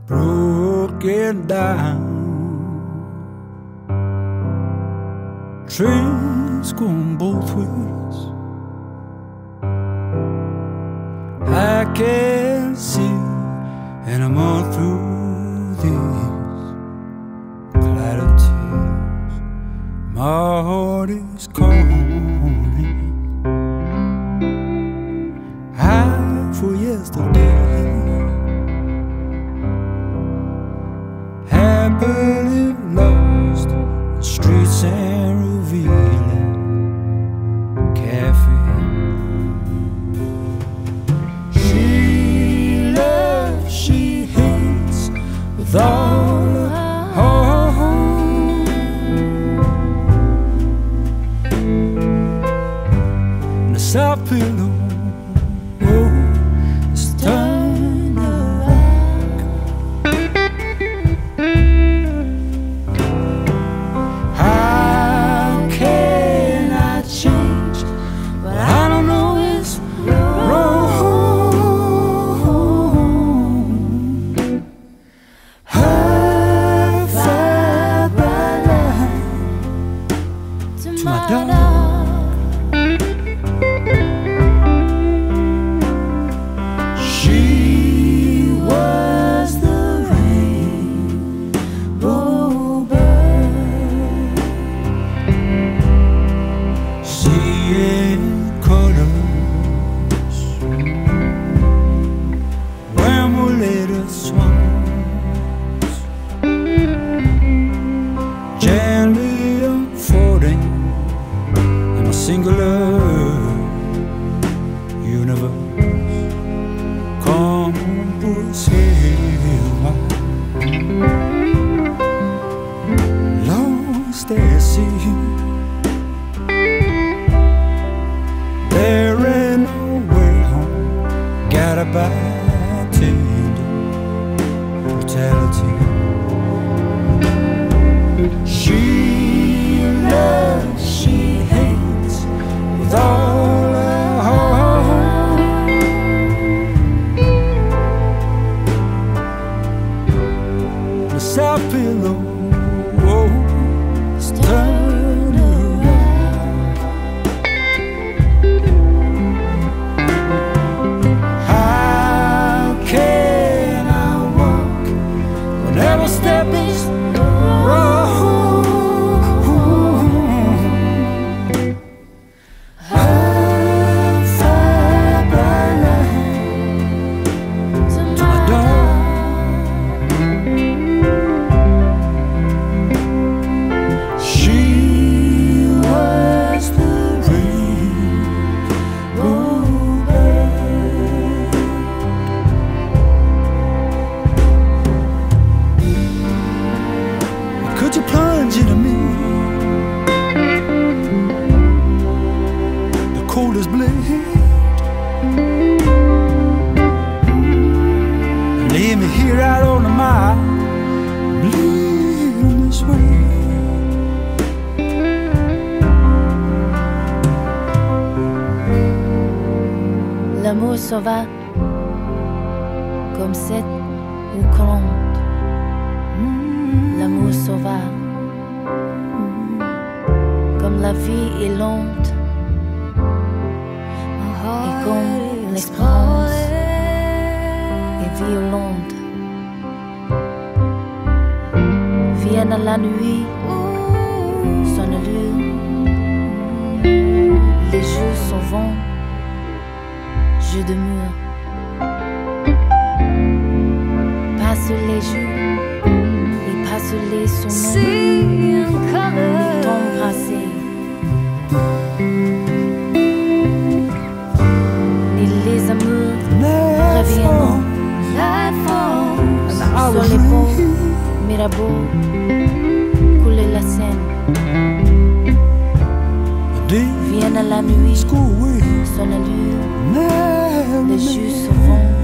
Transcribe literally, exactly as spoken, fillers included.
broken down. Trains going both ways. I can see, and I'm on through these cloud of tears. My heart is calling high for yesterday, happily lost in streets and revealing cafe. She loves, she hates with all her heart. And the soft pillow, oh, is turning around. How can I change what I don't know is wrong? Her fire bright light to my door. She was the rainbow bird, seeing colors when we later swans, gently unfolding in a singular universe. Compass held lost at sea. There ain't no way home, guided by tender brutality. She loves, she hates with all her heart. The soft pillow, oh, is turned around. How can I walk when every step is wrong? Her fire bright light to my door. She was the rainbow bird. Could you plunge into me, the coldest blade, and lay me here out on the mile, bleeding this way? L'amour s'en va comme cette ou conte. L'amour s'en va comme la vie est lente et comme l'espérance est violente. Vienne à la nuit son allure, les jours s'en vont. Jeu de mur, passe les jours et passe les sommets, les tons brassés, et les amours reviennent sur les ponts Mirabeau, couler la Seine. Vienne à la nuit son allure, les jeux se vont.